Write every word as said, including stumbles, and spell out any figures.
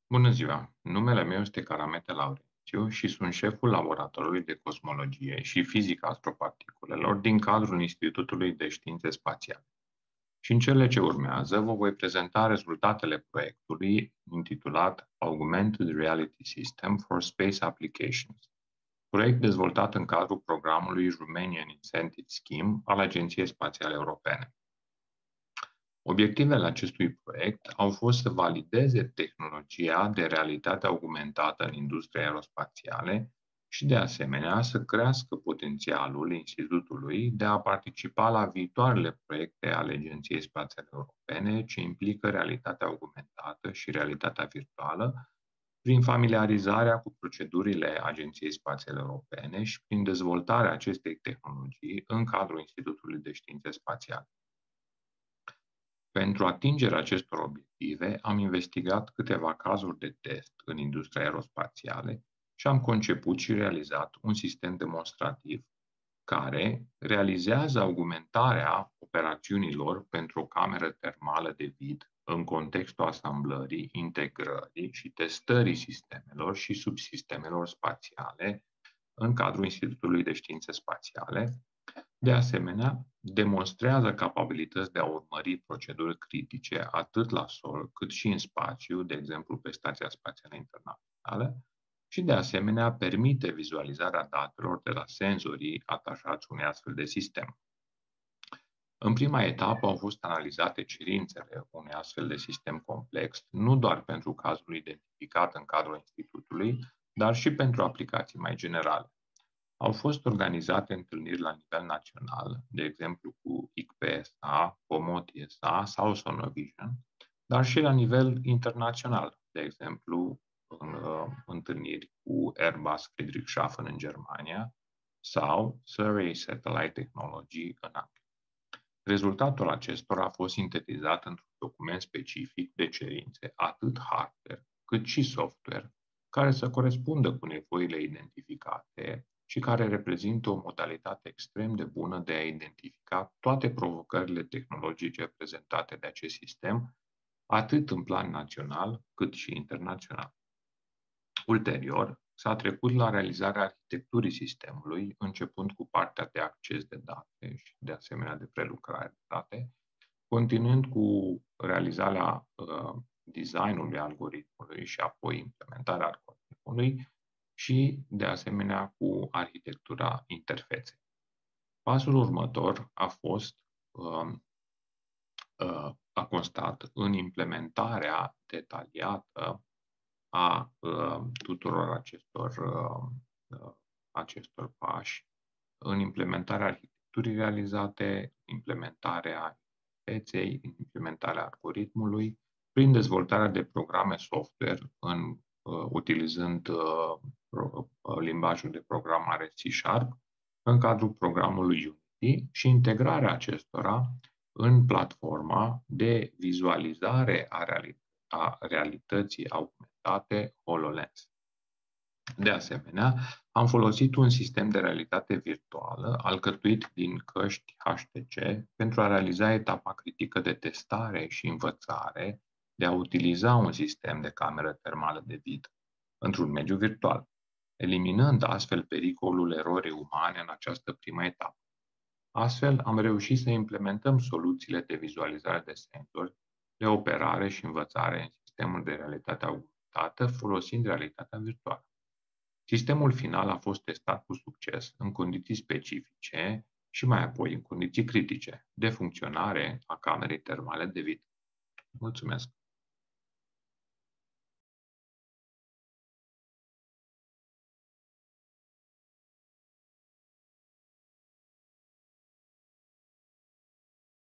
Bună ziua! Numele meu este Caramete Laurențiu și sunt șeful laboratorului de cosmologie și fizică astroparticulelor din cadrul Institutului de Științe Spațiale. Și în cele ce urmează vă voi prezenta rezultatele proiectului intitulat Augmented Reality System for Space Applications, proiect dezvoltat în cadrul programului Romanian Incentive Scheme al Agenției Spațiale Europene. Obiectivele acestui proiect au fost să valideze tehnologia de realitate augmentată în industria aerospațiale și, de asemenea, să crească potențialul Institutului de a participa la viitoarele proiecte ale Agenției Spațiale Europene ce implică realitatea augmentată și realitatea virtuală, prin familiarizarea cu procedurile Agenției Spațiale Europene și prin dezvoltarea acestei tehnologii în cadrul Institutului de Științe Spațiale. Pentru atingerea acestor obiective, am investigat câteva cazuri de test în industria aerospațiale și am conceput și realizat un sistem demonstrativ care realizează augmentarea operațiunilor pentru o cameră termală de vid în contextul asamblării, integrării și testării sistemelor și subsistemelor spațiale în cadrul Institutului de Științe Spațiale. De asemenea, demonstrează capabilități de a urmări proceduri critice atât la sol cât și în spațiu, de exemplu pe Stația Spațială Internațională, și de asemenea permite vizualizarea datelor de la senzorii atașați unui astfel de sistem. În prima etapă au fost analizate cerințele unui astfel de sistem complex, nu doar pentru cazul identificat în cadrul Institutului, dar și pentru aplicații mai generale. Au fost organizate întâlniri la nivel național, de exemplu cu I C P S A, Pomoti S A sau Sonovision, dar și la nivel internațional, de exemplu în uh, întâlniri cu Airbus Friedrichshafen în Germania sau Surrey Satellite Technology în Anglia. Rezultatul acestora a fost sintetizat într-un document specific de cerințe, atât hardware cât și software, care să corespundă cu nevoile identificate și care reprezintă o modalitate extrem de bună de a identifica toate provocările tehnologice prezentate de acest sistem, atât în plan național cât și internațional. Ulterior, s-a trecut la realizarea arhitecturii sistemului, începând cu partea de acces de date și, de asemenea, de prelucrare de date, continuând cu realizarea uh, designului algoritmului și apoi implementarea algoritmului, și, de asemenea, cu arhitectura interfeței. Pasul următor a fost, uh, uh, a constat în implementarea detaliată a uh, tuturor acestor, uh, uh, acestor pași, în implementarea arhitecturii realizate, implementarea interfeței, implementarea algoritmului, prin dezvoltarea de programe software în, uh, utilizând uh, limbajul de programare C Sharp în cadrul programului Unity și integrarea acestora în platforma de vizualizare a, reali- a realității augmentate HoloLens. De asemenea, am folosit un sistem de realitate virtuală alcătuit din căști H T C pentru a realiza etapa critică de testare și învățare de a utiliza un sistem de cameră termală de vid într-un mediu virtual, eliminând astfel pericolul erorii umane în această primă etapă. Astfel, am reușit să implementăm soluțiile de vizualizare de senzori, de operare și învățare în sistemul de realitate augmentată folosind realitatea virtuală. Sistemul final a fost testat cu succes în condiții specifice și mai apoi în condiții critice de funcționare a camerei termale de vid. Mulțumesc!